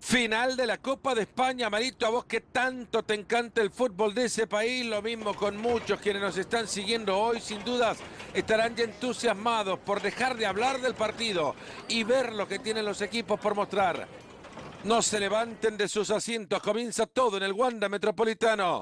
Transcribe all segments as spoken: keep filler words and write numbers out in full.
Final de la Copa de España, Marito, a vos que tanto te encanta el fútbol de ese país, lo mismo con muchos quienes nos están siguiendo hoy, sin dudas estarán ya entusiasmados por dejar de hablar del partido y ver lo que tienen los equipos por mostrar. No se levanten de sus asientos, comienza todo en el Wanda Metropolitano.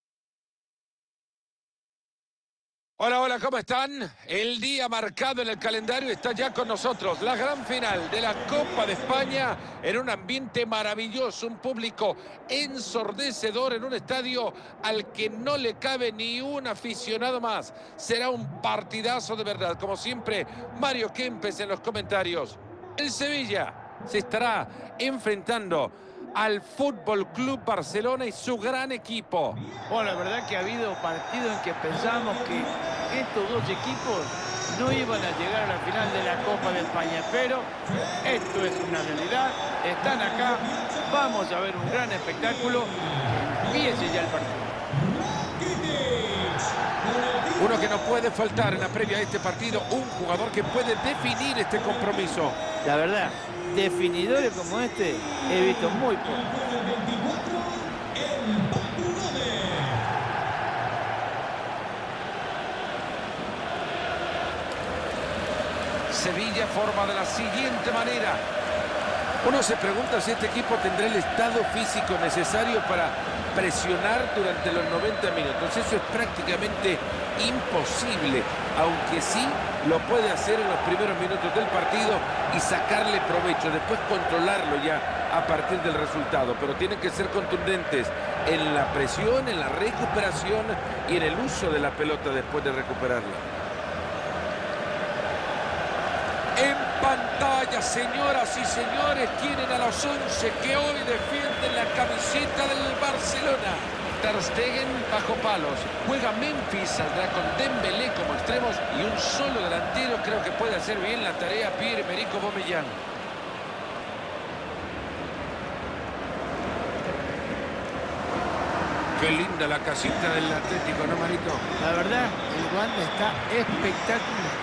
Hola, hola, ¿cómo están? El día marcado en el calendario está ya con nosotros. La gran final de la Copa de España en un ambiente maravilloso, un público ensordecedor en un estadio al que no le cabe ni un aficionado más. Será un partidazo de verdad. Como siempre, Mario Kempes en los comentarios. El Sevilla se estará enfrentando al Fútbol Club Barcelona y su gran equipo. Bueno, la verdad que ha habido partidos en que pensamos que estos dos equipos no iban a llegar a la final de la Copa de España, pero esto es una realidad, están acá, vamos a ver un gran espectáculo, empiece ya el partido. Uno que no puede faltar en la previa de este partido, un jugador que puede definir este compromiso. La verdad, definidores como este he visto muy poco. Sevilla forma de la siguiente manera. Uno se pregunta si este equipo tendrá el estado físico necesario para presionar durante los noventa minutos. Eso es prácticamente imposible, aunque sí lo puede hacer en los primeros minutos del partido y sacarle provecho, después controlarlo ya a partir del resultado. Pero tienen que ser contundentes en la presión, en la recuperación y en el uso de la pelota después de recuperarla. En pantalla, señoras y señores, tienen a los once que hoy defienden la camiseta del Barcelona. Ter Stegen bajo palos. Juega Memphis, saldrá con Dembélé como extremos y un solo delantero. Creo que puede hacer bien la tarea Pierre-Emerick Aubameyang. Qué linda la casita del Atlético, ¿no, Marito? La verdad, el Wanda está espectacular.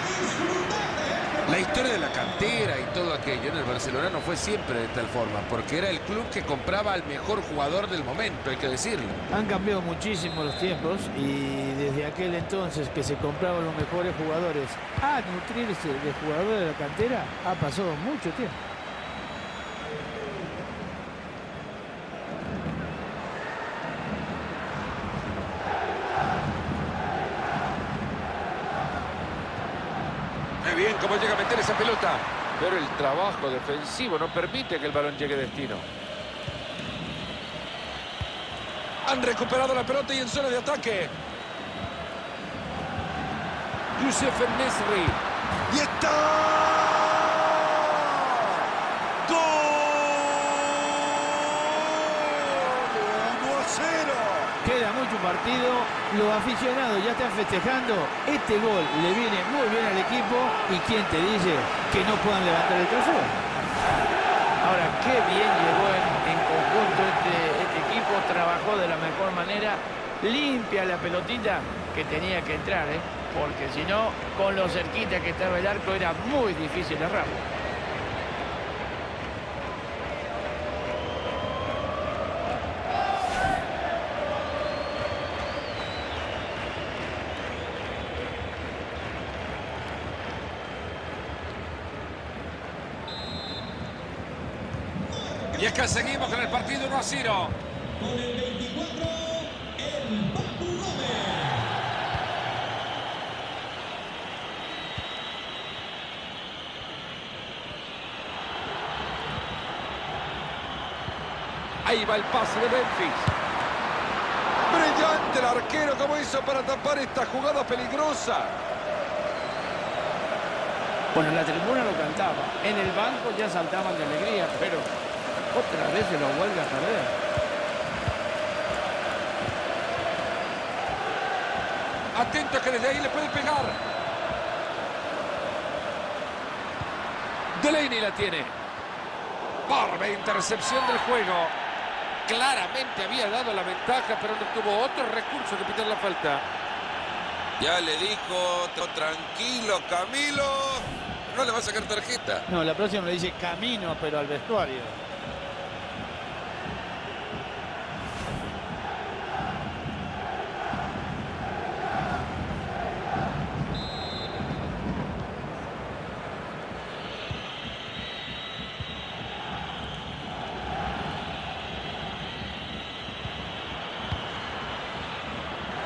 La historia de la cantera y todo aquello en el Barcelona no fue siempre de tal forma, porque era el club que compraba al mejor jugador del momento, hay que decirlo. Han cambiado muchísimo los tiempos y desde aquel entonces que se compraban los mejores jugadores a nutrirse de jugadores de la cantera ha pasado mucho tiempo. Muy bien cómo llega a meter esa pelota, pero el trabajo defensivo no permite que el balón llegue a destino. Han recuperado la pelota y en zona de ataque. Youssef En-Nesyri. ¡Y está! ¡Gol! uno a cero. Queda mucho partido, los aficionados ya están festejando. Este gol le viene muy bien al equipo y quién te dice que no puedan levantar el trofeo. Ahora, qué bien llegó en, en conjunto este, este equipo, trabajó de la mejor manera, limpia la pelotita que tenía que entrar, ¿eh? Porque si no, con lo cerquita que estaba el arco era muy difícil errarlo. Y es que seguimos con el partido uno a cero. Con el veinticuatro, el Papu Gómez. Ahí va el pase de Memphis. Brillante el arquero, como hizo para tapar esta jugada peligrosa. Bueno, en la tribuna lo cantaba, en el banco ya saltaban de alegría, pero otra vez se lo vuelve a perder. Atento que desde ahí le puede pegar. Delaney la tiene. Barba intercepción del juego. Claramente había dado la ventaja, pero no tuvo otro recurso que pitar la falta. Ya le dijo, tranquilo, Camilo. No le va a sacar tarjeta. No, la próxima le dice camino, pero al vestuario.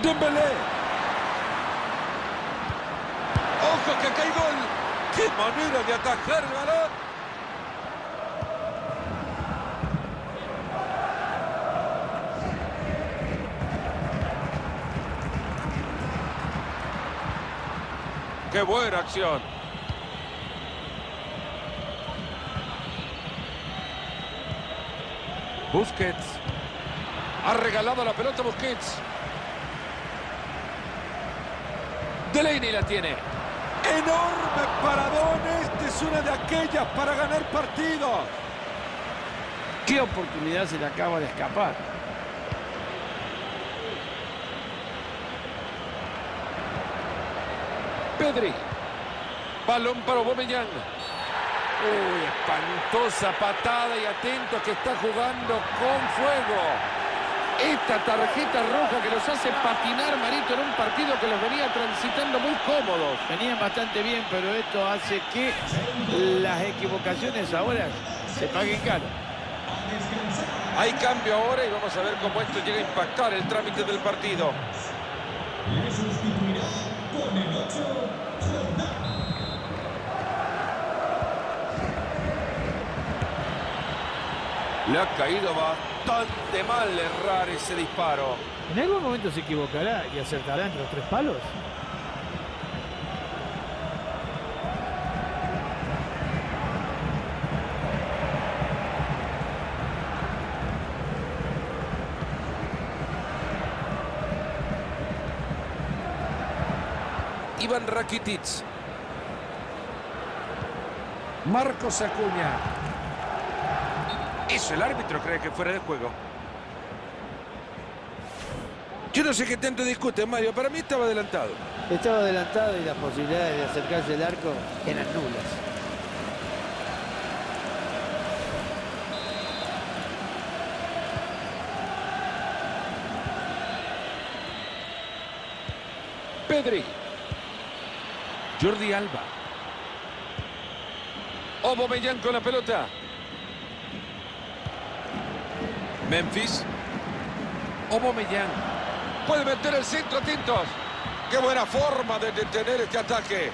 Dembélé. ¡Ojo que acá hay gol! ¡Qué manera de atajar el balón! ¡Qué buena acción! Busquets. Ha regalado la pelota Busquets. Delaney la tiene. ¡Enorme paradón! Este es una de aquellas para ganar partidos. ¿Qué oportunidad se le acaba de escapar? Pedri. Balón para Aubameyang. Uy, espantosa patada y atento que está jugando con fuego. Esta tarjeta roja que los hace patinar, Marito, en un partido que los venía transitando muy cómodos. Venían bastante bien, pero esto hace que las equivocaciones ahora se paguen caro. Hay cambio ahora y vamos a ver cómo esto llega a impactar el trámite del partido. Le sustituirá con el ocho, Jordán. Le ha caído bastante mal errar ese disparo. ¿En algún momento se equivocará y acertará entre los tres palos? Iván Rakitic. Marcos Acuña. Eso, el árbitro cree que fuera de juego. Yo no sé qué tanto discute, Mario. Para mí estaba adelantado. Estaba adelantado y las posibilidades de acercarse al arco eran nulas. Pedri. Jordi Alba. Aubameyang con la pelota. Memphis. Aubameyang. Puede meter el centro, atentos. Qué buena forma de detener este ataque.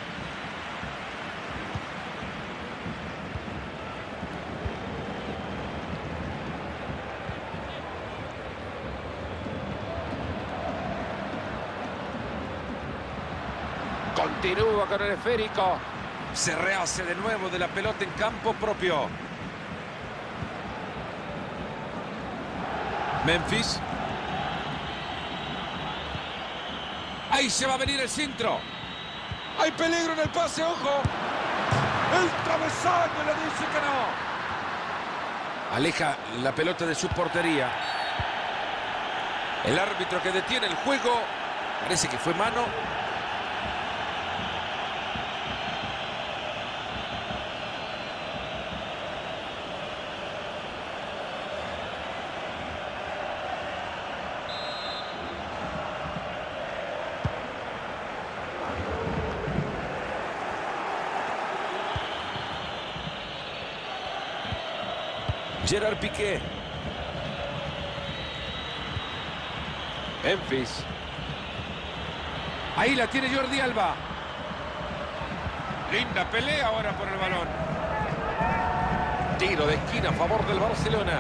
Continúa con el esférico. Se rehace de nuevo de la pelota en campo propio. Memphis. Ahí se va a venir el centro. Hay peligro en el pase, ojo. El travesaño le dice que no. Aleja la pelota de su portería. El árbitro que detiene el juego. Parece que fue mano. Gerard Piqué. Memphis. Ahí la tiene Jordi Alba. Linda pelea ahora por el balón. Tiro de esquina a favor del Barcelona.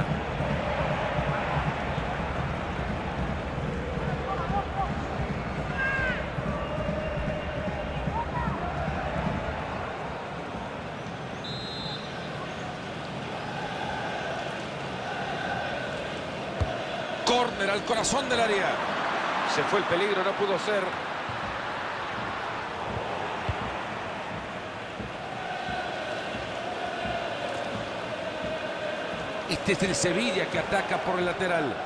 Córner al corazón del área. Se fue el peligro, no pudo ser. Este es el Sevilla que ataca por el lateral.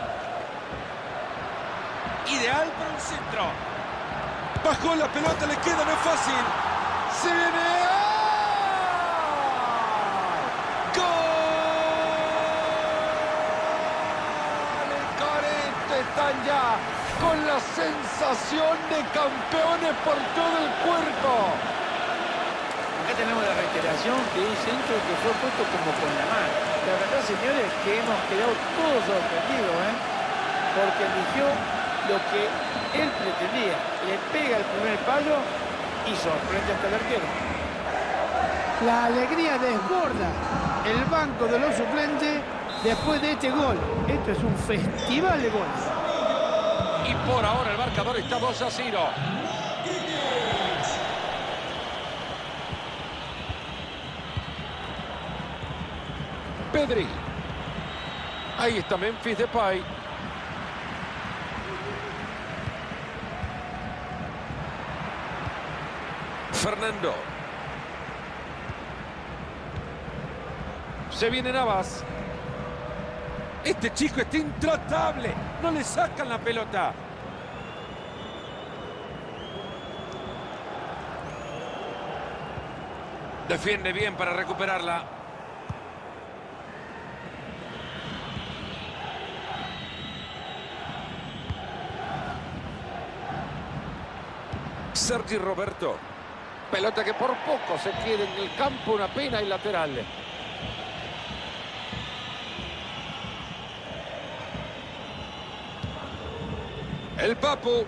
Ideal para un centro. Bajó la pelota, le queda, no es fácil. Se viene. Están ya con la sensación de campeones por todo el cuerpo. Acá tenemos la reiteración de un centro que fue puesto como con la mano. La verdad, señores, que hemos quedado todos sorprendidos, ¿eh? Porque eligió lo que él pretendía. Le pega el primer palo y sorprende hasta el arquero. La alegría desborda el banco de los suplentes después de este gol. Esto es un festival de goles. Y por ahora el marcador está dos a cero. Pedri. Ahí está Memphis Depay. Fernando. Se viene Navas. Este chico está intratable. No le sacan la pelota. Defiende bien para recuperarla. Sergi Roberto. Pelota que por poco se queda en el campo, una pena y lateral. El Papu.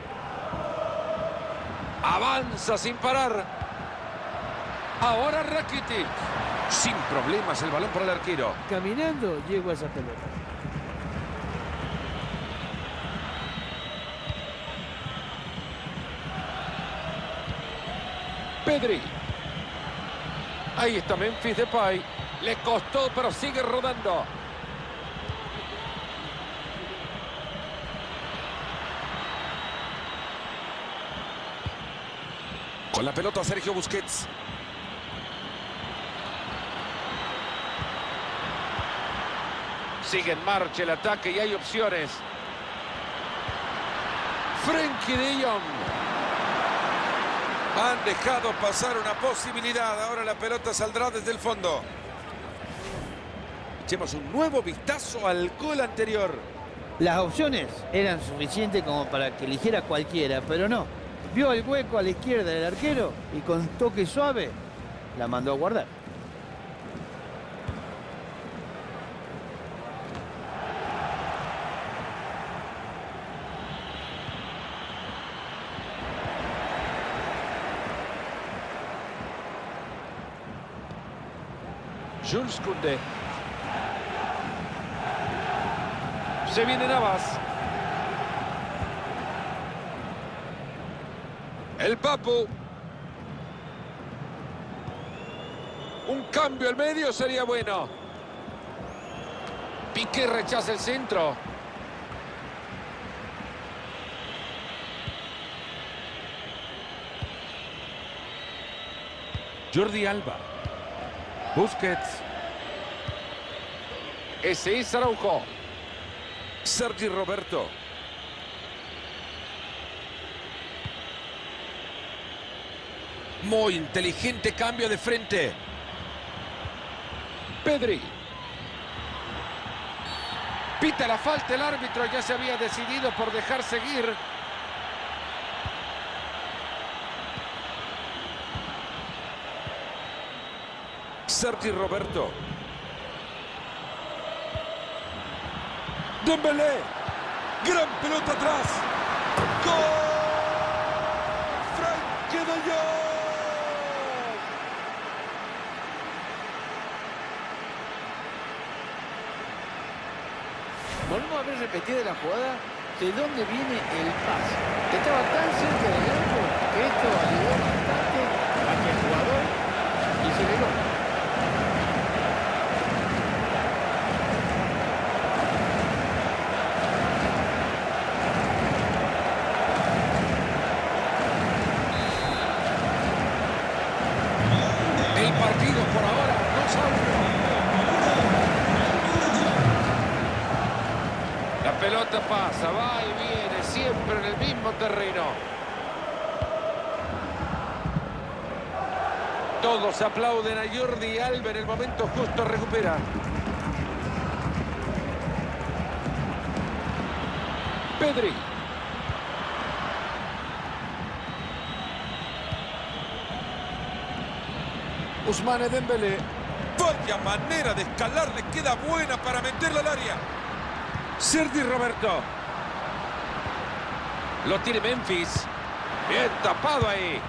Avanza sin parar. Ahora Rakitic. Sin problemas el balón para el arquero. Caminando llegó a esa pelota. Pedri. Ahí está Memphis Depay. Le costó, pero sigue rodando. Con la pelota Sergio Busquets. Sigue en marcha el ataque y hay opciones. Frenkie de Jong. Han dejado pasar una posibilidad. Ahora la pelota saldrá desde el fondo. Echemos un nuevo vistazo al gol anterior. Las opciones eran suficientes como para que eligiera cualquiera, pero no. Vio el hueco a la izquierda del arquero y con toque suave la mandó a guardar. Jules Koundé. Se viene Navas. El Papu. Un cambio al medio sería bueno. Piqué rechaza el centro. Jordi Alba. Busquets. Ese es Araujo. Sergi Roberto. Muy inteligente cambio de frente. Pedri. Pita la falta el árbitro. Ya se había decidido por dejar seguir. Sergi Roberto. Dembélé. Gran pelota atrás. ¡Gol! Frenkie de Jong. Volvemos a ver repetida la jugada de dónde viene el pase. Estaba tan cerca del arco que esto ayudó bastante a que el jugador hiciera el gol. El partido por ahora dos a uno. La pelota pasa, va y viene, siempre en el mismo terreno. Todos aplauden a Jordi Alba, en el momento justo recupera. Pedri. Ousmane Dembélé. Vaya manera de escalar, le queda buena para meterla al área. Sergi Roberto. Lo tiene Memphis. Bien tapado ahí.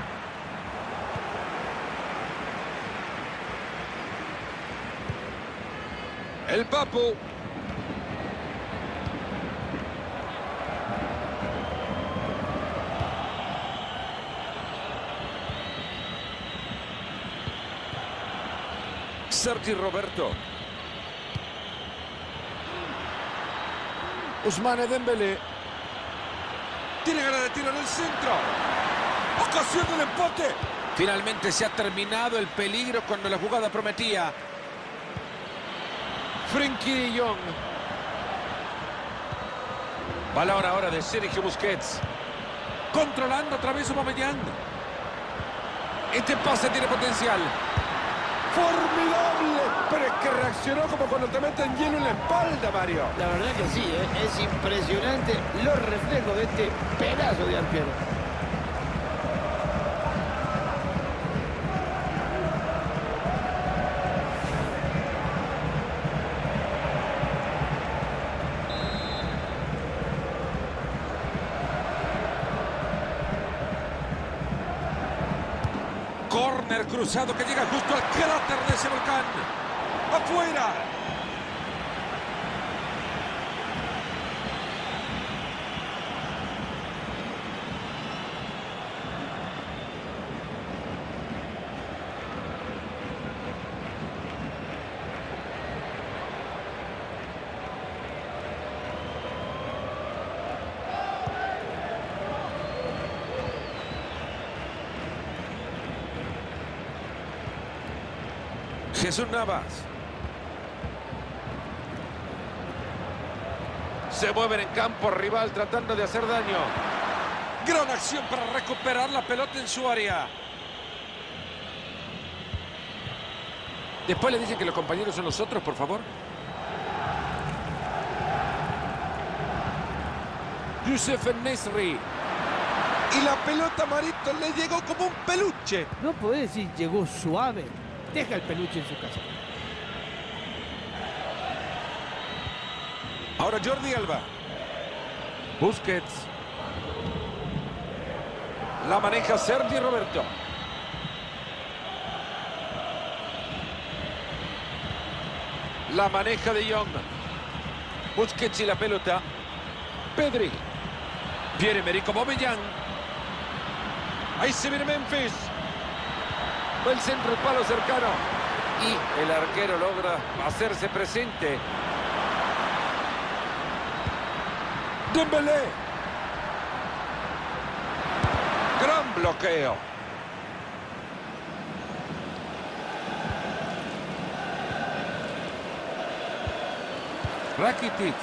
El Papu. Sergi Roberto. Ousmane Dembélé. Tiene ganas de tiro en el centro. Ocasión del empate. Finalmente se ha terminado el peligro cuando la jugada prometía. Frenkie de Jong. Balón ahora de Sergio Busquets. Controlando otra vez Aubameyang. Este pase tiene potencial. ¡Formidable! Pero es que reaccionó como cuando te meten hielo en la espalda, Mario. La verdad que sí, ¿eh? Es impresionante los reflejos de este pedazo de arquero. Córner cruzado que llega justo al cráter de ese volcán. ¡Afuera! Jesús Navas. Se mueven en campo rival tratando de hacer daño. Gran acción para recuperar la pelota en su área. Después le dicen que los compañeros son los otros, por favor. Youssef En-Nesyri. Y la pelota, Marito, le llegó como un peluche. No podés decir llegó suave. Deja el peluche en su casa. Ahora Jordi Alba. Busquets. La maneja Sergi Roberto. La maneja de Jong. Busquets y la pelota. Pedri. Pierre-Emerick Aubameyang. Ahí se viene Memphis. Va el centro, el palo cercano. Y el arquero logra hacerse presente. Dembélé. Gran bloqueo. Rakitic.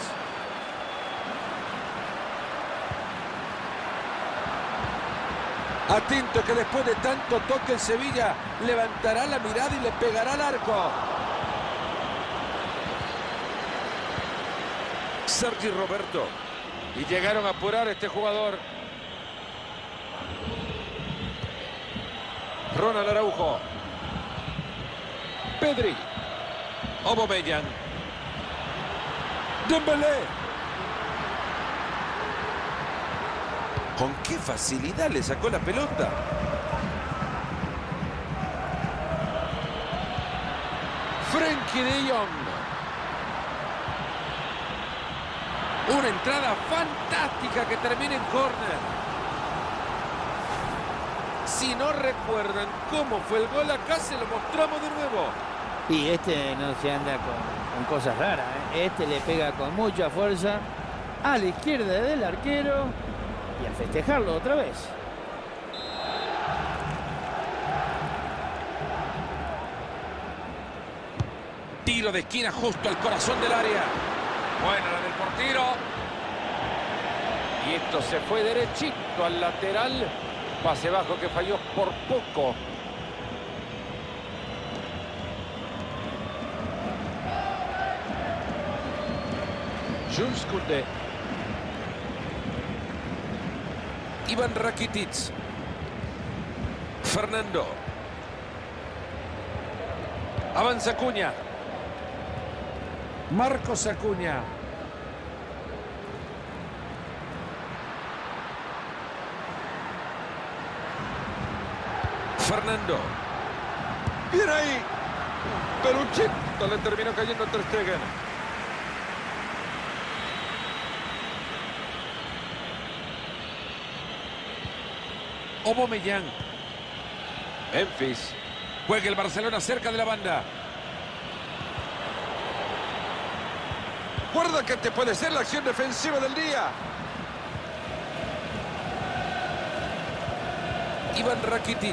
Atento que después de tanto toque el Sevilla levantará la mirada y le pegará al arco. Sergi Roberto. Y llegaron a apurar a este jugador. Ronald Araujo. Pedri. Aubameyang. Dembélé. Con qué facilidad le sacó la pelota. Frenkie de Jong. Una entrada fantástica que termina en córner. Si no recuerdan cómo fue el gol, acá se lo mostramos de nuevo. Y este no se anda con, con cosas raras, ¿eh? Este le pega con mucha fuerza a la izquierda del arquero. Y a festejarlo otra vez. Tiro de esquina justo al corazón del área. Buena la del portero. Y esto se fue derechito al lateral. Pase bajo que falló por poco. Jules Koundé. Iván Rakitic. Fernando. Avanza Acuña. Marcos Acuña. Fernando. Bien ahí. Peluchito le terminó cayendo Ter Stegen. Aubameyang. Memphis. Juega el Barcelona cerca de la banda. Guarda que te puede ser la acción defensiva del día. Ivan Rakitic.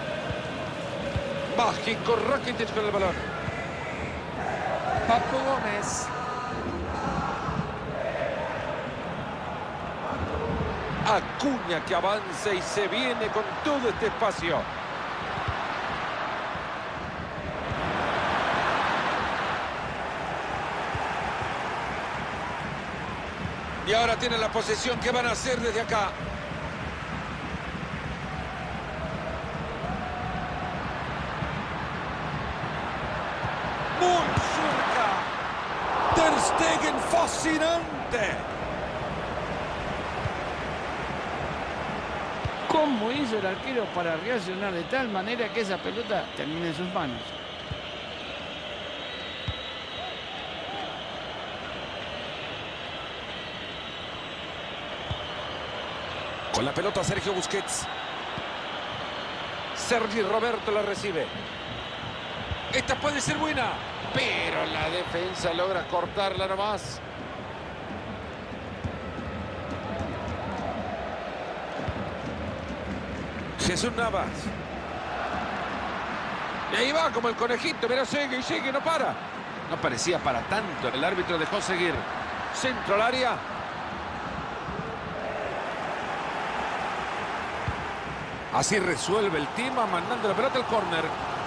Mágico Rakitic con el balón. Papu Gómez. Acuña que avanza y se viene con todo este espacio. Y ahora tienen la posesión. ¿Qué van a hacer desde acá? Muy cerca. Ter Stegen, fascinante. ¿Cómo hizo el arquero para reaccionar de tal manera que esa pelota termine en sus manos? Con la pelota Sergio Busquets. Sergi Roberto la recibe. Esta puede ser buena, pero la defensa logra cortarla nomás. Jesús Navas. Y ahí va como el conejito, pero sigue y sigue, no para. No parecía para tanto, el árbitro dejó seguir. Centro al área. Así resuelve el tema, mandando la pelota al córner.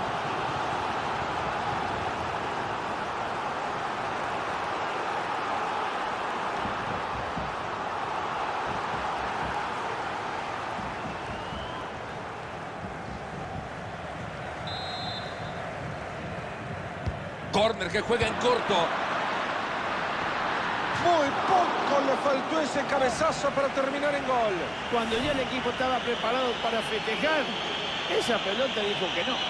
Córner que juega en corto. Muy poco le faltó ese cabezazo para terminar en gol. Cuando ya el equipo estaba preparado para festejar, esa pelota dijo que no.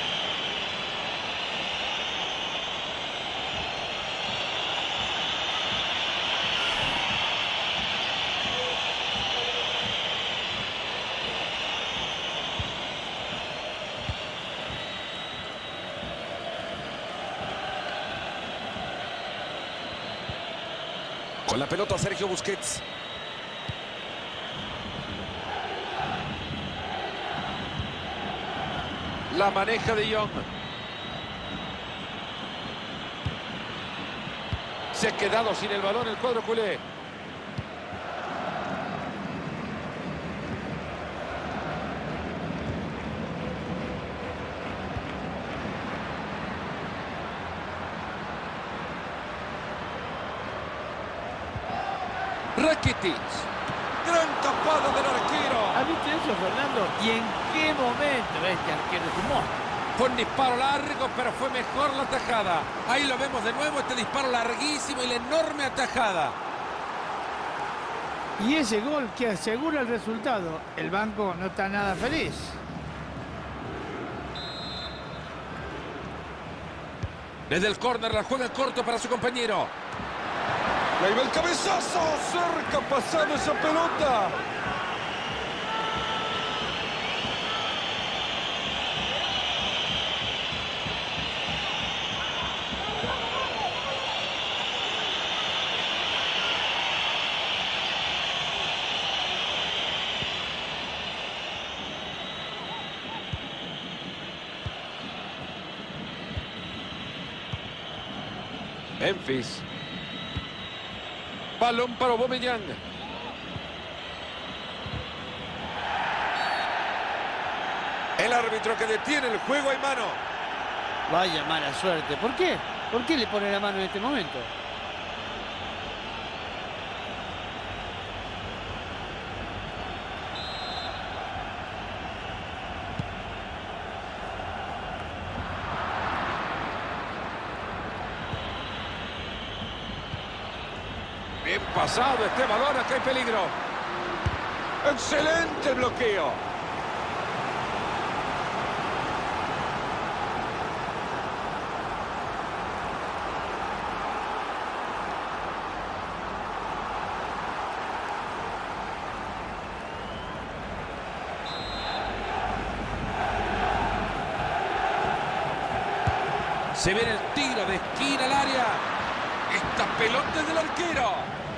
Con la pelota Sergio Busquets. La maneja de Jong. Se ha quedado sin el balón el cuadro culé. Rakitic. Gran tapada del arquero. ¿Has visto eso, Fernando? ¿Y en qué momento este arquero sumó? Fue un disparo largo, pero fue mejor la tajada. Ahí lo vemos de nuevo, este disparo larguísimo y la enorme atajada. Y ese gol que asegura el resultado. El banco no está nada feliz. Desde el córner la juega corto para su compañero. Ahí va el cabezazo, cerca pasando esa pelota. Memphis. Balón para Aubameyang. El árbitro que detiene el juego, hay mano. Vaya mala suerte. ¿Por qué? ¿Por qué le pone la mano en este momento? Bien pasado este balón, acá hay peligro. Excelente bloqueo. Se viene el tiro de esquina al área. Esta pelota es del arquero.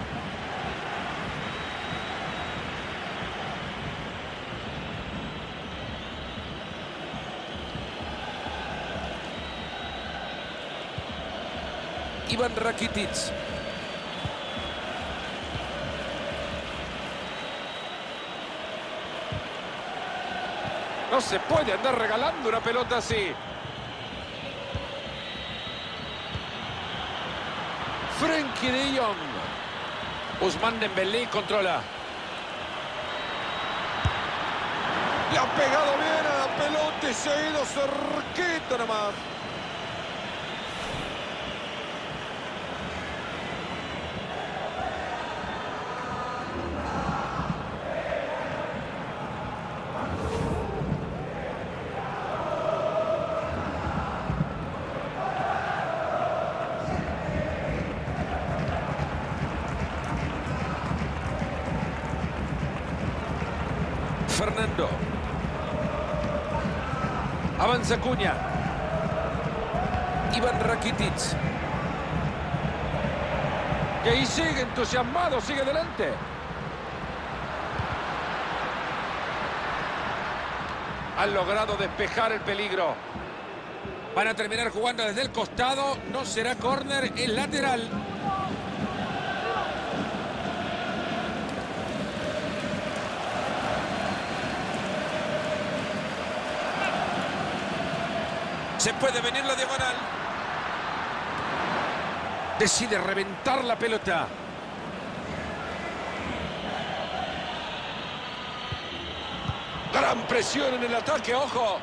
Ivan Rakitic. No se puede andar regalando una pelota así. Frenkie de Jong. Ousmane Dembélé controla. Le ha pegado bien a la pelota y se ha ido cerquita nomás. Fernando. Avanza Acuña. Ivan Rakitic. Y ahí sigue entusiasmado, sigue adelante. Han logrado despejar el peligro. Van a terminar jugando desde el costado. No será córner, es lateral. Se puede venir la diagonal. Decide reventar la pelota. Gran presión en el ataque, ojo.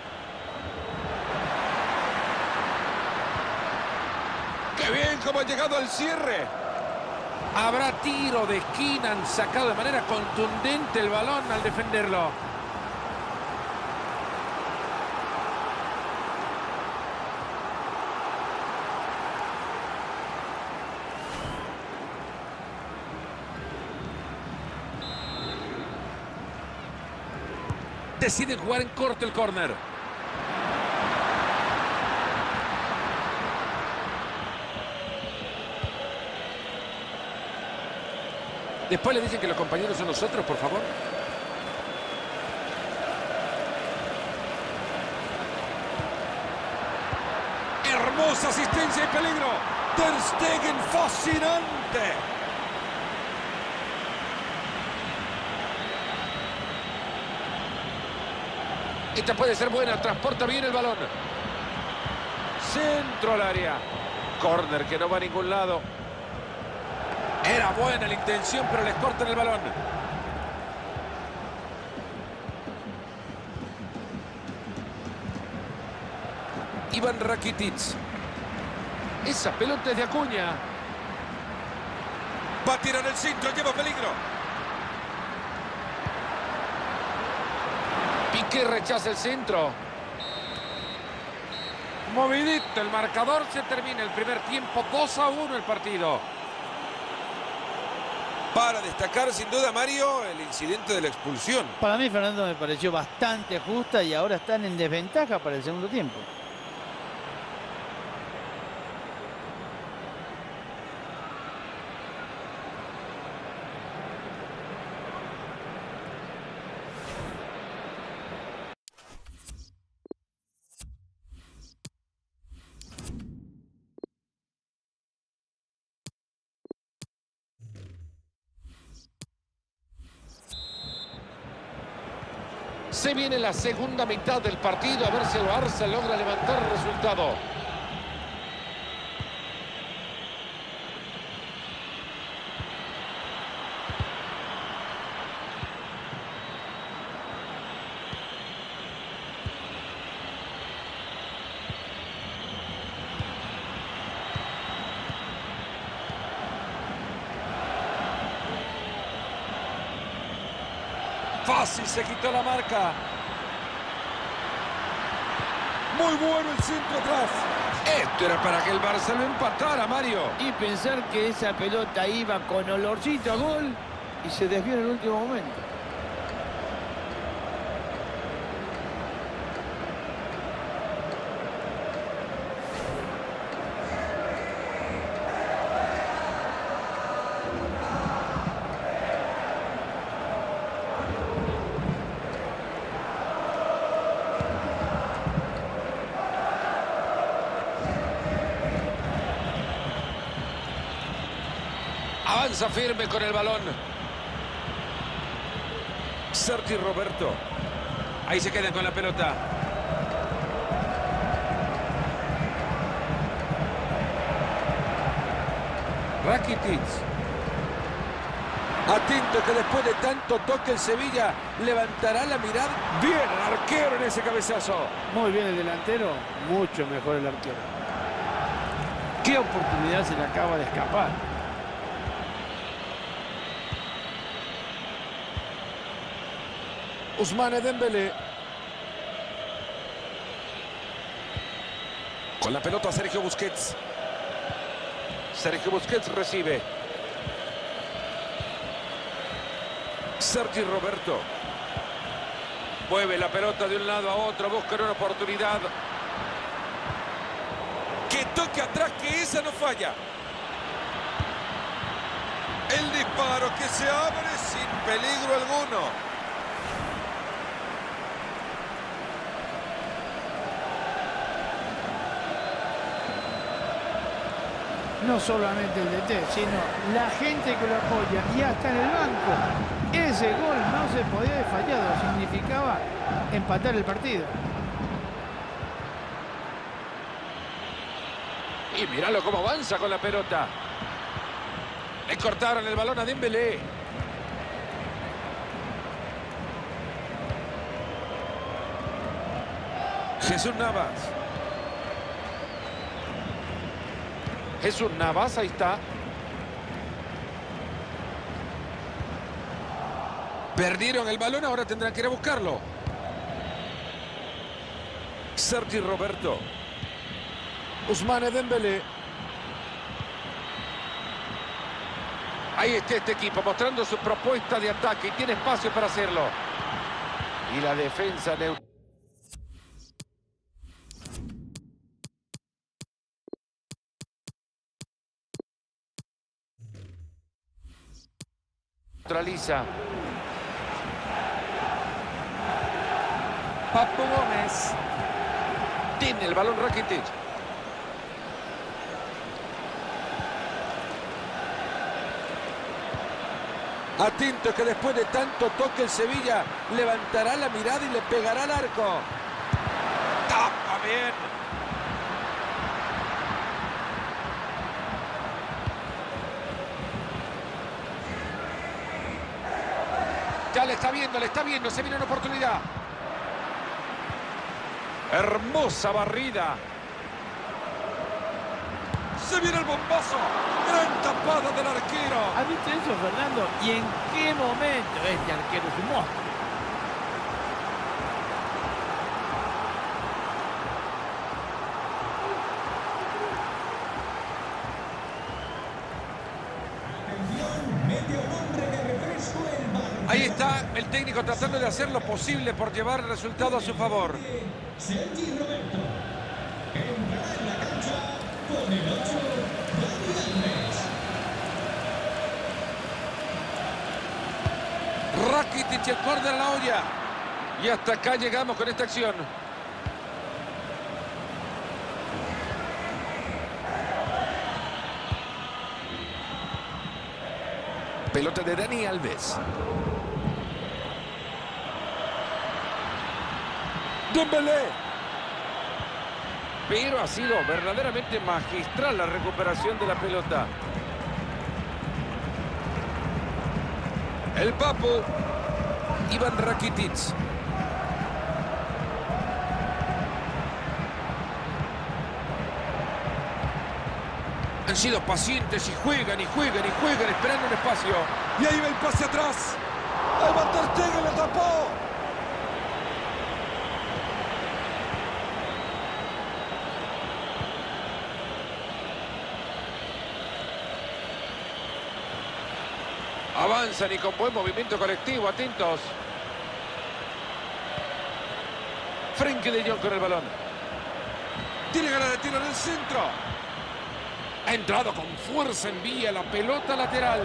¡Qué bien cómo ha llegado al cierre! Habrá tiro de esquina, han sacado de manera contundente el balón al defenderlo. Deciden jugar en corto el córner. Después le dicen que los compañeros son nosotros, por favor. Hermosa asistencia y peligro. Ter Stegen, fascinante. Esta puede ser buena, transporta bien el balón. Centro al área. Córner que no va a ningún lado. Era buena la intención, pero les cortan el balón. Ivan Rakitic. Esa pelota es de Acuña. Va a tirar el centro, lleva peligro. Piqué rechaza el centro. Movidito el marcador, se termina el primer tiempo. dos a uno el partido. Para destacar sin duda, Mario, el incidente de la expulsión. Para mí, Fernando, me pareció bastante justa y ahora están en desventaja para el segundo tiempo. Se viene la segunda mitad del partido, a ver si el Barça logra levantar el resultado. Fácil, se quitó la marca. Muy bueno el centro atrás. Esto era para que el Barça lo empatara, Mario. Y pensar que esa pelota iba con olorcito a gol y se desvió en el último momento. Avanza firme con el balón. Sergi Roberto. Ahí se quedan con la pelota. Rakitic. Atento que después de tanto toque el Sevilla levantará la mirada. Bien el arquero en ese cabezazo. Muy bien el delantero, mucho mejor el arquero. Qué oportunidad se le acaba de escapar. Ousmane Dembélé. Con la pelota Sergio Busquets. Sergio Busquets recibe. Sergi Roberto. Mueve la pelota de un lado a otro, busca una oportunidad. Que toque atrás, que esa no falla. El disparo que se abre sin peligro alguno. No solamente el D T, sino la gente que lo apoya y hasta en el banco. Ese gol no se podía haber fallado, significaba empatar el partido. Y míralo cómo avanza con la pelota. Le cortaron el balón a Dembélé. Jesús Navas. Jesús Navas, ahí está. Perdieron el balón, ahora tendrán que ir a buscarlo. Sergi Roberto. Ousmane Dembélé. Ahí está este equipo mostrando su propuesta de ataque y tiene espacio para hacerlo. Y la defensa neutral. Neutraliza. Papu Gómez. Tiene el balón Rakitic. Atento que después de tanto toque el Sevilla levantará la mirada y le pegará al arco. Tapa bien. Ya le está viendo, le está viendo. Se viene una oportunidad. Hermosa barrida. Se viene el bombazo. Gran tapada del arquero. ¿Has visto eso, Fernando? ¿Y en qué momento este arquero es un monstruo? Ahí está el técnico tratando de hacer lo posible por llevar el resultado a su favor. Sergi Roberto entrará en la cancha con el ocho, Dani Alves. Rakitic, el córner a la olla. Y hasta acá llegamos con esta acción. Pelota de Dani Alves. Dembélé. Pero ha sido verdaderamente magistral la recuperación de la pelota. El Papu. Iván Rakitic. Han sido pacientes y juegan y juegan y juegan esperando un espacio. Y ahí va el pase atrás. Ahí va Ter Stegen, le tapó. Avanzan y con buen movimiento colectivo, atentos. Frenkie de Jong con el balón. Tiene ganas de tirar el centro. Ha entrado con fuerza, envía la pelota lateral.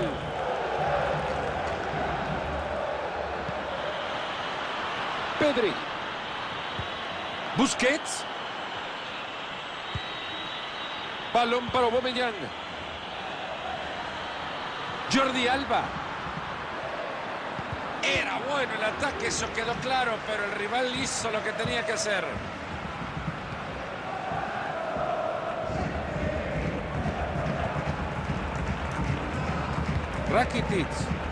Pedri. Busquets. Balón para Aubameyang. Jordi Alba. Era bueno el ataque, eso quedó claro, pero el rival hizo lo que tenía que hacer. Rakitic.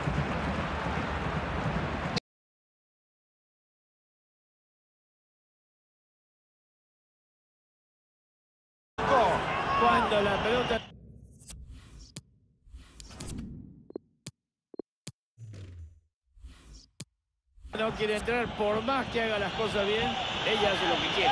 Cuando la pelota... no quiere entrar, por más que haga las cosas bien, ella hace lo que quiere.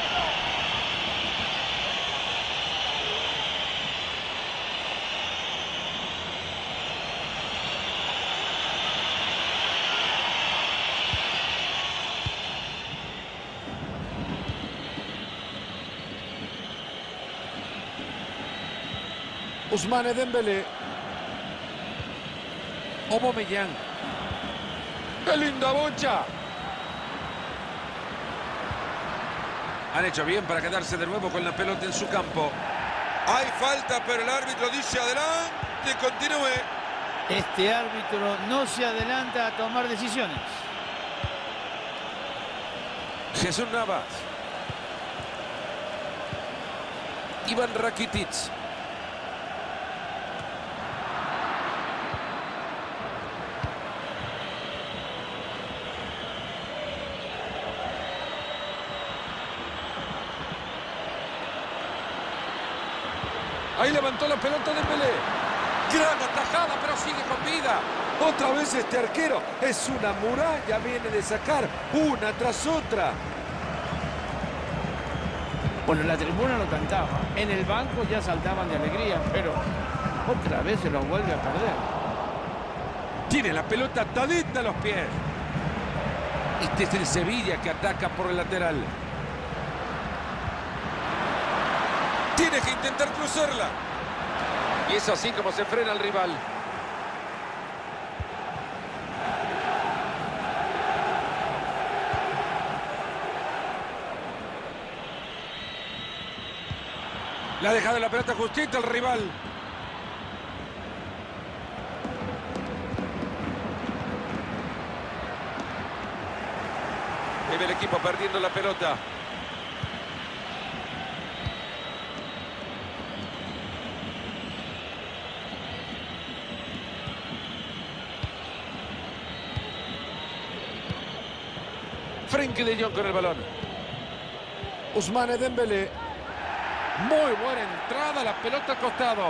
Ousmane Dembélé. Aubameyang. ¡Qué linda bocha! Han hecho bien para quedarse de nuevo con la pelota en su campo. Hay falta, pero el árbitro dice adelante, continúe. Este árbitro no se adelanta a tomar decisiones. Jesús Navas. Ivan Rakitic. Ahí levantó la pelota de Pelé. Gran atajada, pero sigue con vida. Otra vez este arquero es una muralla, viene de sacar una tras otra. Bueno, la tribuna lo cantaba. En el banco ya saltaban de alegría, pero otra vez se lo vuelve a perder. Tiene la pelota atadita a los pies. Este es el Sevilla que ataca por el lateral. Tiene que intentar cruzarla. Y es así como se frena el rival. Le ha dejado la pelota justita al rival. Y ve el equipo perdiendo la pelota. Frenkie de Jong con el balón. Ousmane Dembélé. Muy buena entrada, la pelota al costado.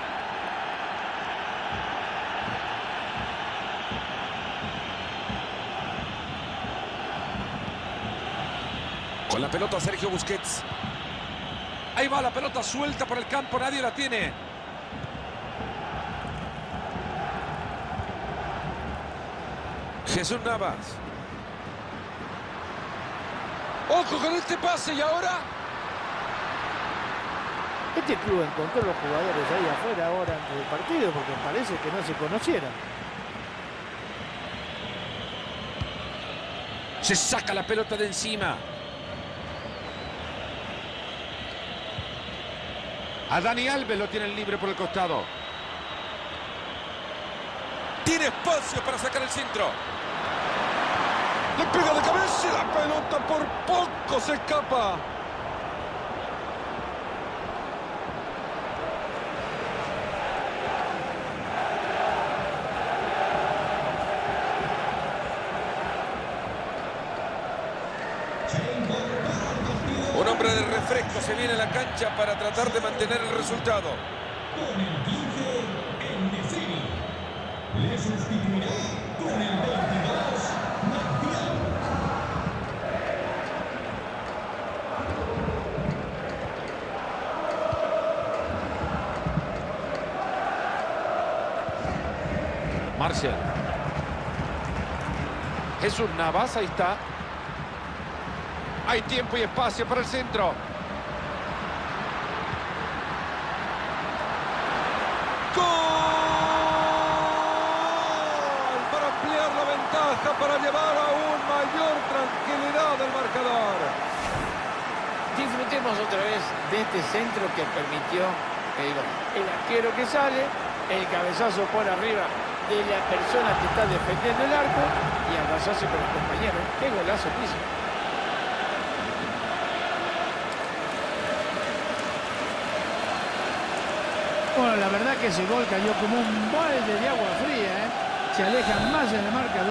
Con la pelota Sergio Busquets. Ahí va la pelota suelta por el campo, nadie la tiene. Jesús Navas. Ojo con este pase y ahora... Este club encontró los jugadores ahí afuera ahora antes del partido porque parece que no se conocieran. Se saca la pelota de encima. A Dani Alves lo tienen libre por el costado. Tiene espacio para sacar el centro. Le pega de cabeza y la pelota por poco se escapa. Un hombre de refresco se viene a la cancha para tratar de mantener el resultado. Con el quince, En-Nesyri. Le sustituirá con el veintidós, Martial. Marcial. Jesús Navas, ahí está. Hay tiempo y espacio para el centro. ¡Gol! Para ampliar la ventaja, para llevar aún mayor tranquilidad al marcador. Disfrutemos otra vez de este centro que permitió el gol. El arquero que sale el cabezazo por arriba de la persona que está defendiendo el arco y abrazarse con el compañero. ¡Qué golazo que hizo! Bueno, la verdad que ese gol cayó como un balde de agua fría, ¿eh? Se alejan más en el marcador.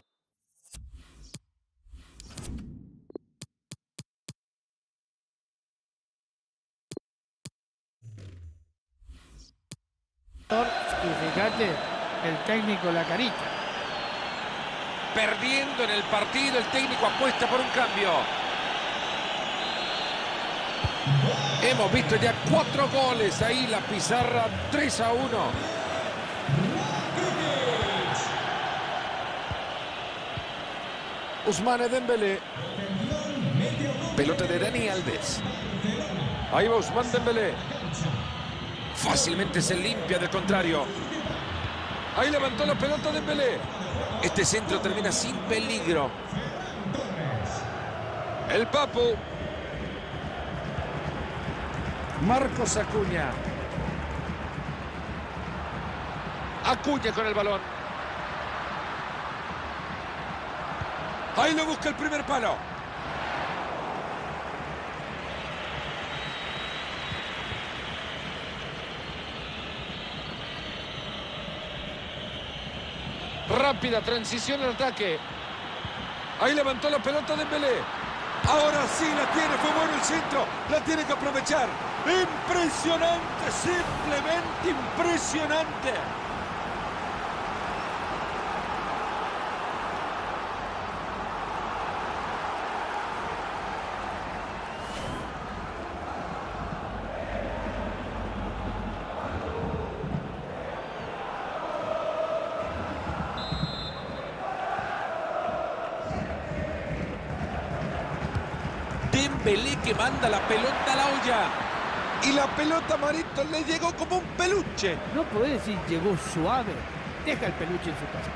Y fíjate, el técnico la carita. Perdiendo en el partido, el técnico apuesta por un cambio. Hemos visto ya cuatro goles ahí, la pizarra tres a uno. Ousmane Dembélé. Pelota de Dani Alves. Ahí va Ousmane Dembélé. Fácilmente se limpia del contrario. Ahí levantó la pelota Dembélé. Este centro termina sin peligro. El Papu. Marcos Acuña. Acuña con el balón. Ahí lo busca el primer palo. Rápida transición al ataque. Ahí levantó la pelota Dembélé. Ahora sí la tiene, fue bueno el centro. La tiene que aprovechar. Impresionante, simplemente impresionante. Dembélé que manda la pelota a la olla. Y la pelota, Marito, le llegó como un peluche. No podés decir llegó suave. Deja el peluche en su casa.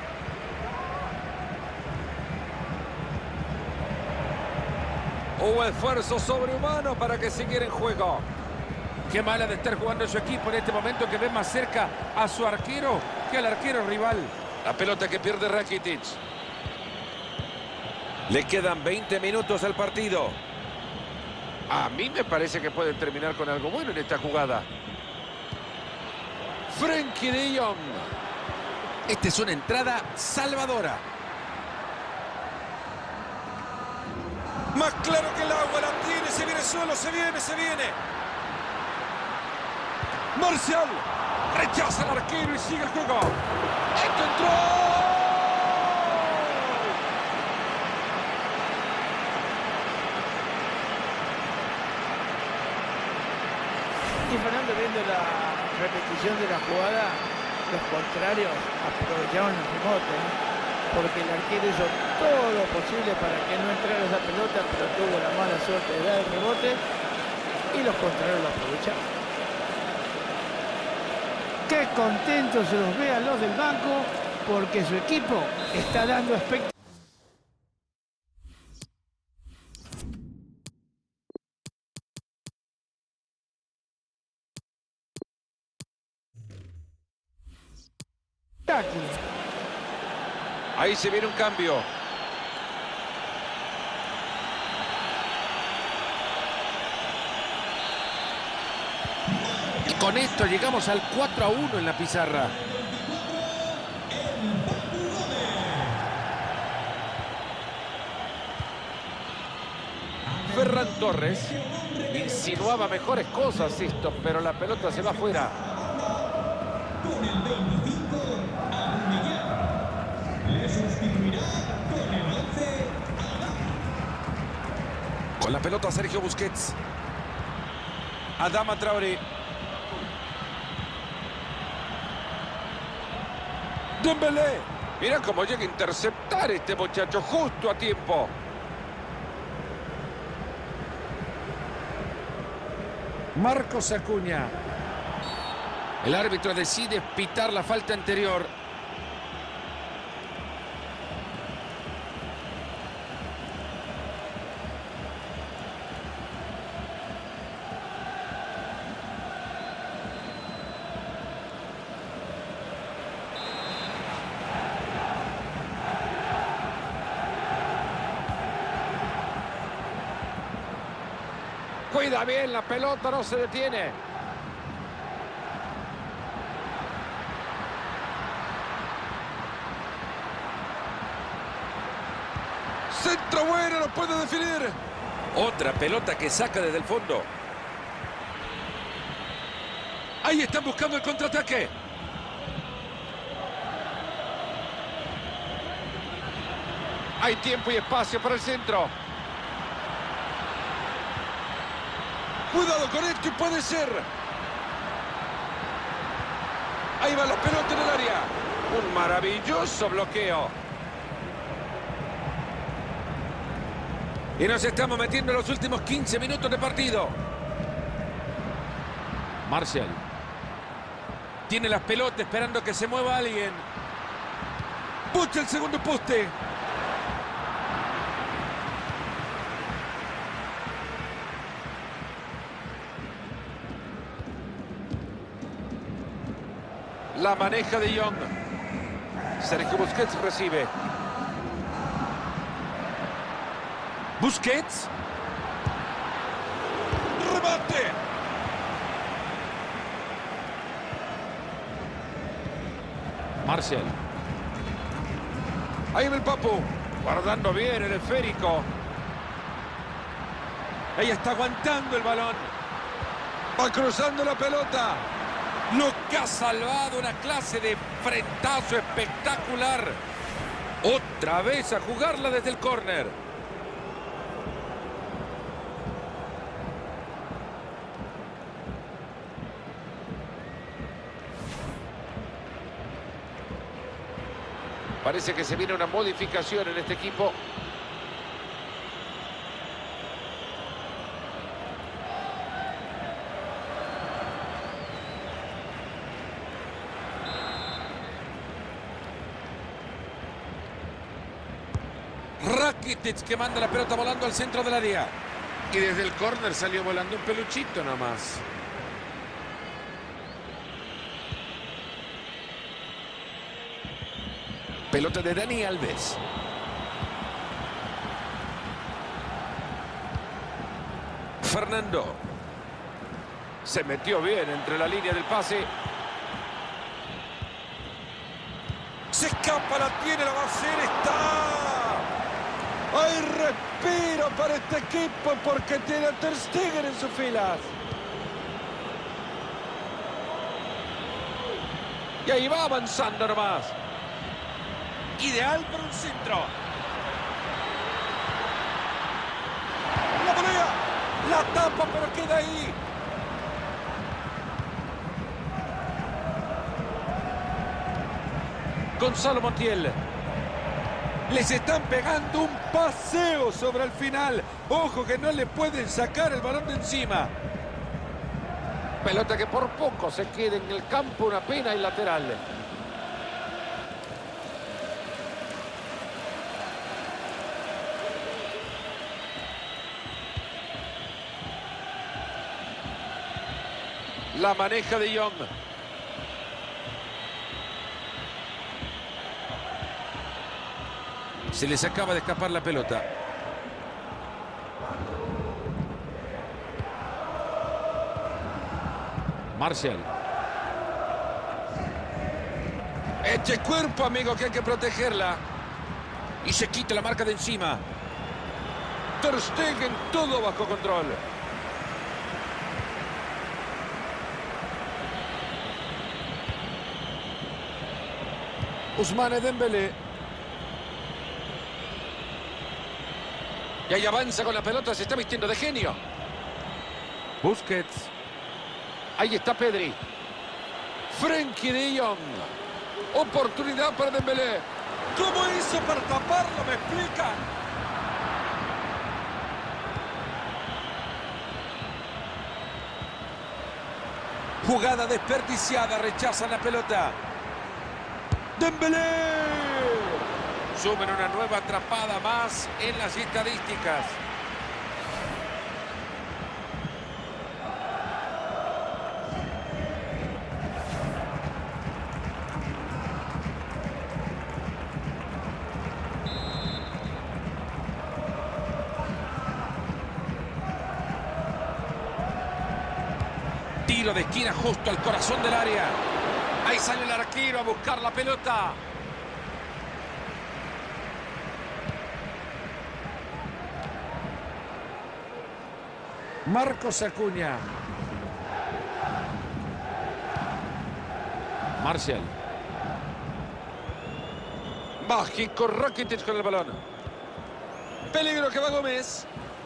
Hubo esfuerzo sobrehumano para que siguiera en juego. Qué mala de estar jugando su equipo en este momento, que ve más cerca a su arquero que al arquero rival. La pelota que pierde Rakitic. Le quedan veinte minutos al partido. A mí me parece que pueden terminar con algo bueno en esta jugada. Frenkie de Jong. Esta es una entrada salvadora. Más claro que el agua, la tiene, se viene solo, se viene, se viene. Marcial. Rechaza el arquero y sigue el juego. ¡Esto entró! Y Fernando, viendo la repetición de la jugada, los contrarios aprovecharon el rebote, ¿eh? Porque el arquero hizo todo lo posible para que no entrara esa pelota, pero tuvo la mala suerte de dar el rebote y los contrarios lo aprovecharon. Qué contentos se los ve a los del banco porque su equipo está dando espectáculo. Ahí se viene un cambio. Y con esto llegamos al cuatro a uno en la pizarra. Ferran Torres insinuaba mejores cosas esto, pero la pelota se va afuera. Con el veinticinco, Aubameyang. Le sustituirá con el once, Adama. Con la pelota Sergio Busquets. Adama Traoré. Dembélé. Mira cómo llega a interceptar este muchacho justo a tiempo. Marcos Acuña. El árbitro decide pitar la falta anterior. Cuida bien la pelota, no se detiene. Centro bueno, no puede definir. Otra pelota que saca desde el fondo. Ahí están buscando el contraataque. Hay tiempo y espacio para el centro. Cuidado con esto y puede ser. Ahí va la pelota en el área. Un maravilloso bloqueo. Y nos estamos metiendo en los últimos quince minutos de partido. Marcial. Tiene las pelotas esperando que se mueva alguien. Busca el segundo poste. La maneja de Jong. Sergio Busquets recibe. Busquets. Remate. Marcial. Ahí va el Papu. Guardando bien el esférico. Ella está aguantando el balón. Va cruzando la pelota. Lo que ha salvado, una clase de frentazo espectacular. Otra vez a jugarla desde el córner. Parece que se viene una modificación en este equipo. Rakitic que manda la pelota volando al centro del área. Y desde el córner salió volando un peluchito nomás. Pelota de Dani Alves. Fernando. Se metió bien entre la línea del pase. Se escapa, la tiene, la va a hacer, está. Hay respiro para este equipo porque tiene a Ter Stegen en sus filas. Y ahí va avanzando nomás. Ideal para un centro. La volea. La tapa, pero queda ahí. Gonzalo Montiel. Les están pegando un paseo sobre el final. Ojo que no le pueden sacar el balón de encima. Pelota que por poco se queda en el campo, una pena y lateral. La maneja de Jong. Se les acaba de escapar la pelota. Marcial. Eche cuerpo, amigo, que hay que protegerla. Y se quita la marca de encima. Ter Stegen, todo bajo control. Ousmane Dembélé. Y ahí avanza con la pelota, se está vistiendo de genio. Busquets. Ahí está Pedri. Frenkie de Jong. Oportunidad para Dembélé. ¿Cómo hizo para taparlo? ¿Me explican? Jugada desperdiciada, rechazan la pelota. Dembélé. Sumen una nueva atrapada más en las estadísticas. Tiro de esquina justo al corazón del área. Ahí sale el arquero a buscar la pelota. Marcos Acuña. Marcial. Mágico Rakitic con el balón. Peligro que va Gómez.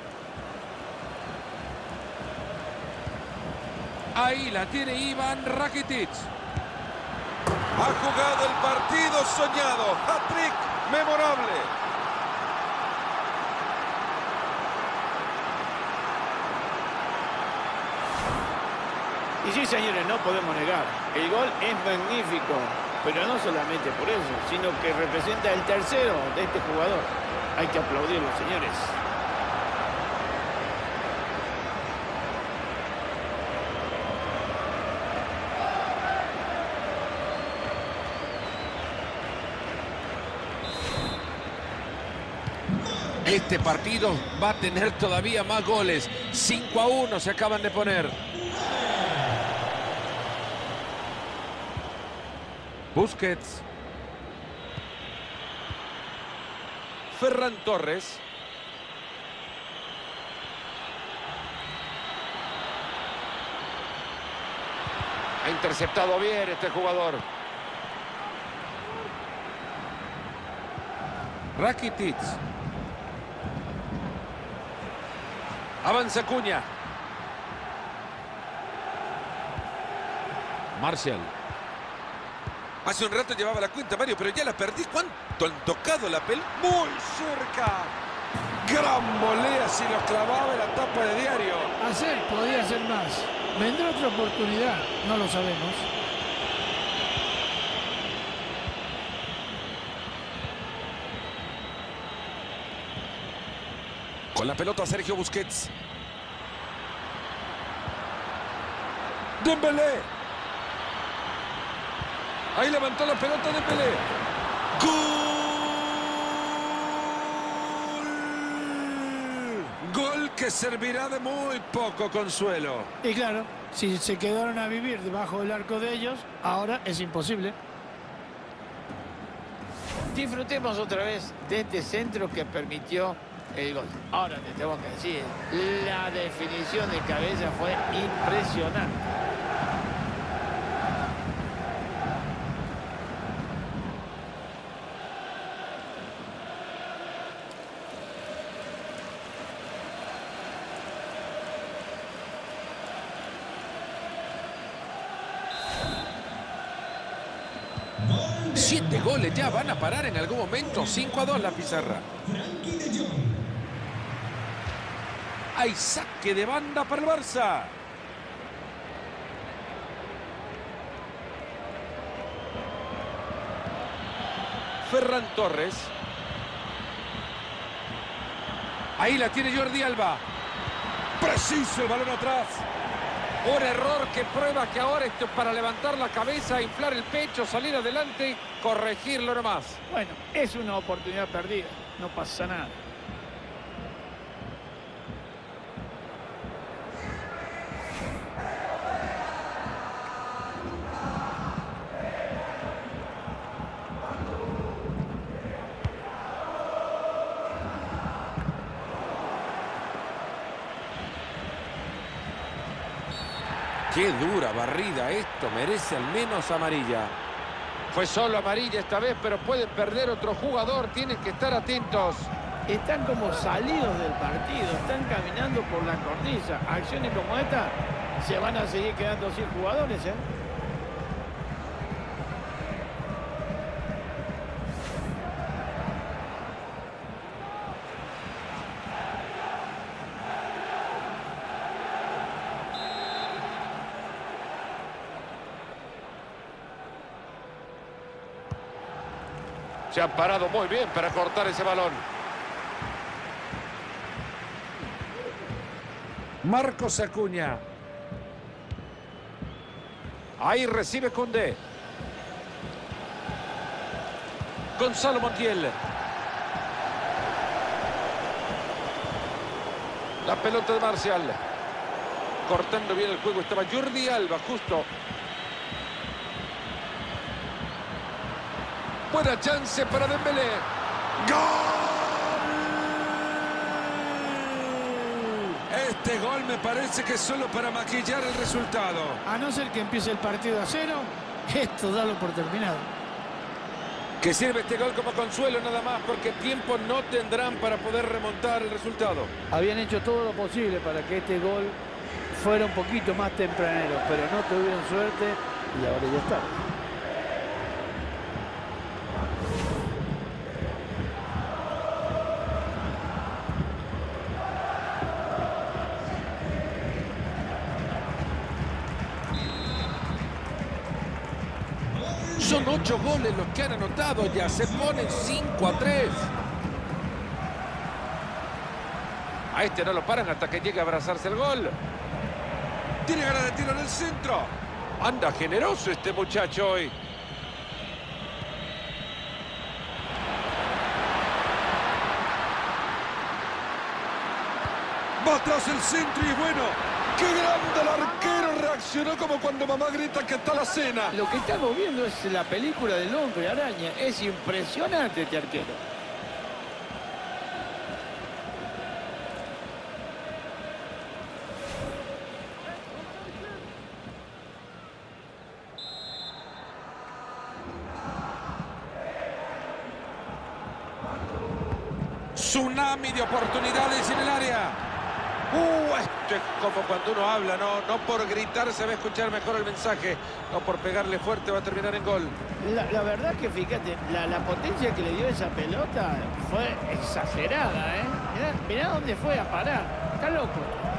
Ahí la tiene Iván Rakitic. Ha jugado el partido soñado. Hat-trick memorable. Y sí, señores, no podemos negar. El gol es magnífico. Pero no solamente por eso, sino que representa el tercero de este jugador. Hay que aplaudirlo, señores. Este partido va a tener todavía más goles. cinco a uno se acaban de poner. Busquets. Ferran Torres. Ha interceptado bien este jugador. Rakitic. Avanza Acuña. Marcial. Hace un rato llevaba la cuenta, Mario, pero ya la perdí. ¿Cuánto han tocado la pelota? Muy cerca. Gran volea si lo clavaba en la tapa de diario. Hacer, podía hacer más. ¿Vendrá otra oportunidad? No lo sabemos. Con la pelota Sergio Busquets. Dembélé. Ahí levantó la pelota Dembélé. ¡Gol! Gol que servirá de muy poco consuelo. Y claro, si se quedaron a vivir debajo del arco de ellos, ahora es imposible. Disfrutemos otra vez de este centro que permitió el gol. Ahora te tengo que decir, la definición de cabeza fue impresionante. Siete goles ya van a parar en algún momento. cinco a dos la pizarra. Hay saque de banda para el Barça. Ferran Torres. Ahí la tiene Jordi Alba. Preciso el balón atrás. Un error que prueba que ahora esto es para levantar la cabeza, inflar el pecho, salir adelante y corregirlo nomás. Bueno, es una oportunidad perdida. No pasa nada. Qué dura barrida esto, merece al menos amarilla. Fue solo amarilla esta vez, pero pueden perder otro jugador, tienen que estar atentos. Están como salidos del partido, están caminando por la cornisa. Acciones como esta se van a seguir quedando sin jugadores, ¿eh? Se han parado muy bien para cortar ese balón. Marcos Acuña. Ahí recibe Koundé. Gonzalo Montiel. La pelota de Marcial. cortando bien el juego estaba Jordi Alba, justo. Buena chance para Dembélé. ¡Gol! Este gol me parece que es solo para maquillar el resultado. A no ser que empiece el partido a cero, esto dalo por terminado. Que sirve este gol como consuelo nada más, porque tiempo no tendrán para poder remontar el resultado. Habían hecho todo lo posible para que este gol fuera un poquito más tempranero, pero no tuvieron suerte y ahora ya está. Son ocho goles los que han anotado ya. Se ponen cinco a tres. A este no lo paran hasta que llegue a abrazarse el gol. Tiene ganas de tiro en el centro. Anda generoso este muchacho hoy. Va atrás el centro y es bueno. ¡Qué grande el arquero! Reaccionó como cuando mamá grita que está la cena. Lo que estamos viendo es la película del hombre araña. Es impresionante este arquero. Tsunami de oportunidades en el área. Uh, esto es como cuando uno habla, no, no por gritar se va a escuchar mejor el mensaje, no por pegarle fuerte va a terminar en gol. La, la verdad que fíjate, la, la potencia que le dio esa pelota fue exagerada, ¿eh? Mirá, mirá dónde fue a parar. Está loco.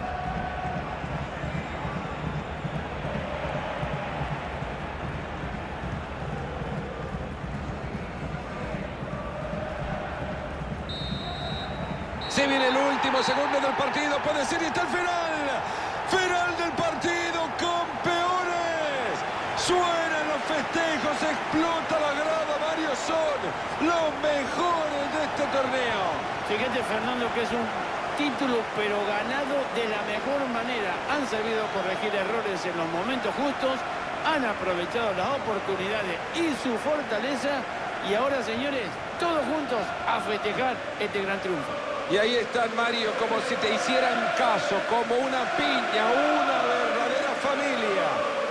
Se viene el último segundo del partido. Puede ser y está el final. Final del partido. Campeones. Suenan los festejos. Explota la grada. Varios son los mejores de este torneo. Fíjate, Fernando, que es un título, pero ganado de la mejor manera. Han sabido corregir errores en los momentos justos. Han aprovechado las oportunidades y su fortaleza. Y ahora, señores, todos juntos a festejar este gran triunfo. Y ahí están, Mario, como si te hicieran caso, como una piña, una verdadera familia.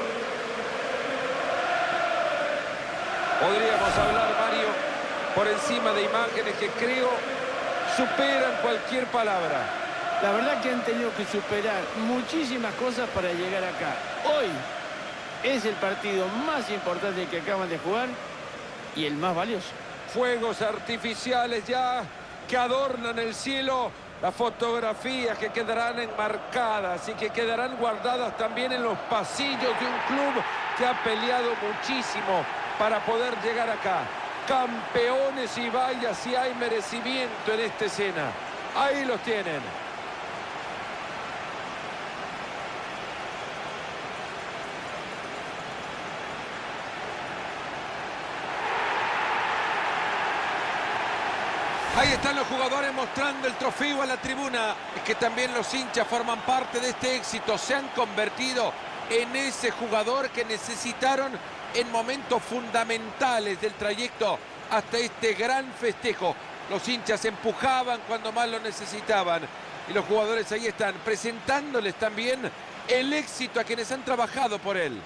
Podríamos hablar, Mario, por encima de imágenes que creo superan cualquier palabra. La verdad que han tenido que superar muchísimas cosas para llegar acá. Hoy es el partido más importante que acaban de jugar y el más valioso. Fuegos artificiales ya que adornan el cielo, las fotografías que quedarán enmarcadas y que quedarán guardadas también en los pasillos de un club que ha peleado muchísimo para poder llegar acá. Campeones, y vaya si hay merecimiento en esta escena. Ahí los tienen. Ahí están los jugadores mostrando el trofeo a la tribuna. Es que también los hinchas forman parte de este éxito. Se han convertido en ese jugador que necesitaron en momentos fundamentales del trayecto hasta este gran festejo. Los hinchas empujaban cuando más lo necesitaban. Y los jugadores ahí están presentándoles también el éxito a quienes han trabajado por él.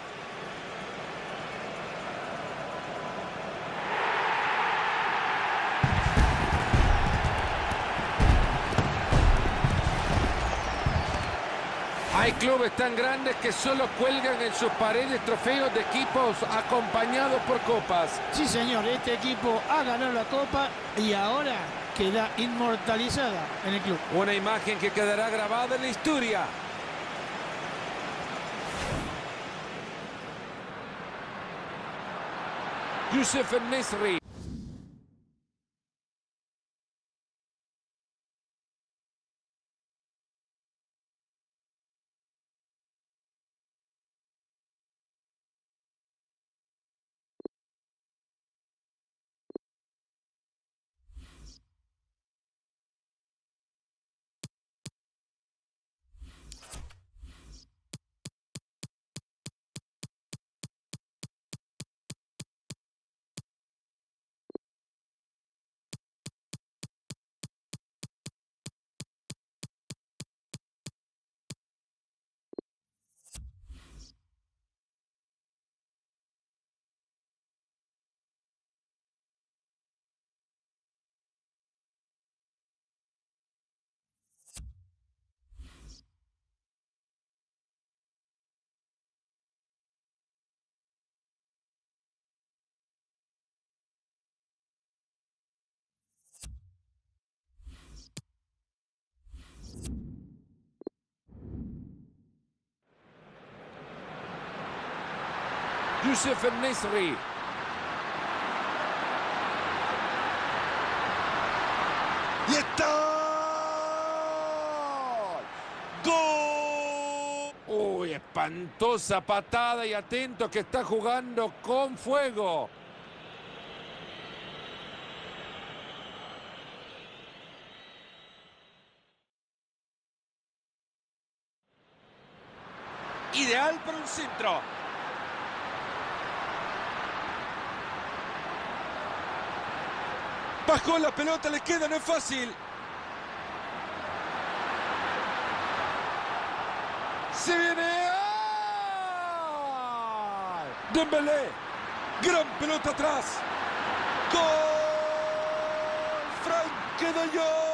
Hay clubes tan grandes que solo cuelgan en sus paredes trofeos de equipos acompañados por copas. Sí, señor, este equipo ha ganado la Copa y ahora queda inmortalizada en el club. Una imagen que quedará grabada en la historia. Youssef En-Nesyri. Youssef En-Nesyri. ¡Y está! ¡Gol! Uy, espantosa patada y atento que está jugando con fuego. Ideal para un centro. Bajó la pelota, le queda, no es fácil. Se viene. ¡Ah! Dembélé. Gran pelota atrás. ¡Gol! Frenkie de Jong.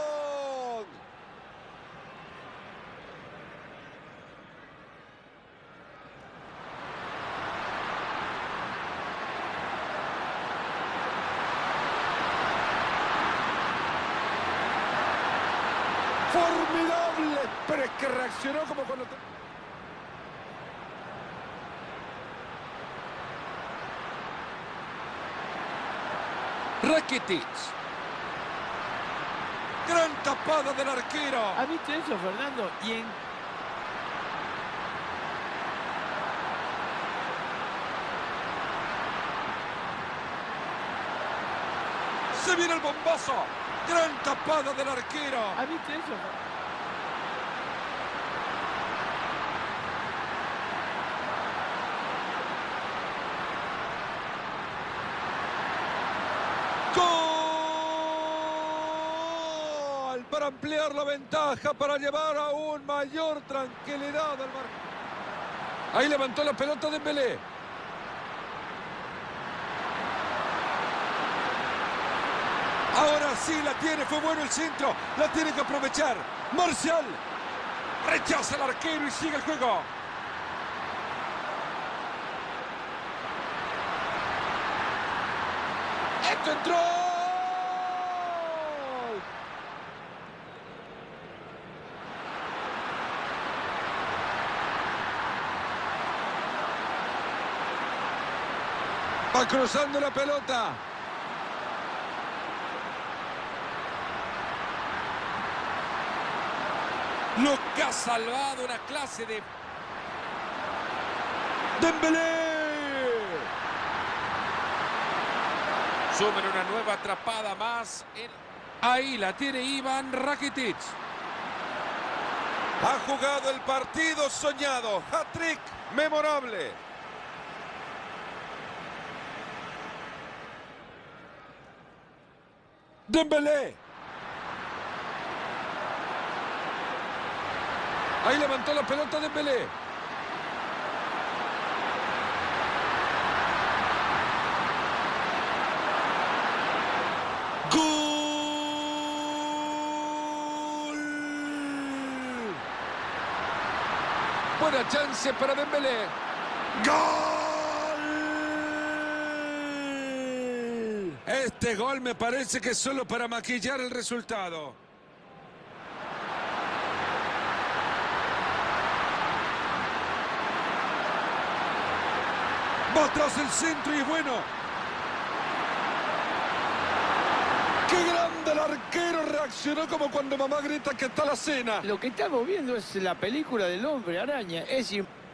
Formidable, pero es que reaccionó como cuando... Rakitic. Gran tapada del arquero. ¿Has visto eso, Fernando? Y en... Se viene el bombazo. Gran tapada del arquero. ¿Has visto eso? ¡Gol! Para ampliar la ventaja, para llevar aún mayor tranquilidad al marco. Ahí levantó la pelota de Dembélé. Ahora sí la tiene, fue bueno el centro, la tiene que aprovechar. Marcial rechaza al arquero y sigue el juego. ¡Esto entró! Va cruzando la pelota. Lo que ha salvado una clase de... ¡Dembélé! Sumen una nueva atrapada más. En... Ahí la tiene Ivan Rakitic. Ha jugado el partido soñado. Hat-trick memorable. Dembélé. Ahí levantó la pelota Dembélé. ¡Gol! Buena chance para Dembélé. ¡Gol! Este gol me parece que es solo para maquillar el resultado. Va atrás el centro y es bueno. ¡Qué grande el arquero! Reaccionó como cuando mamá grita que está la cena. Lo que estamos viendo es la película del hombre araña. Es impresionante.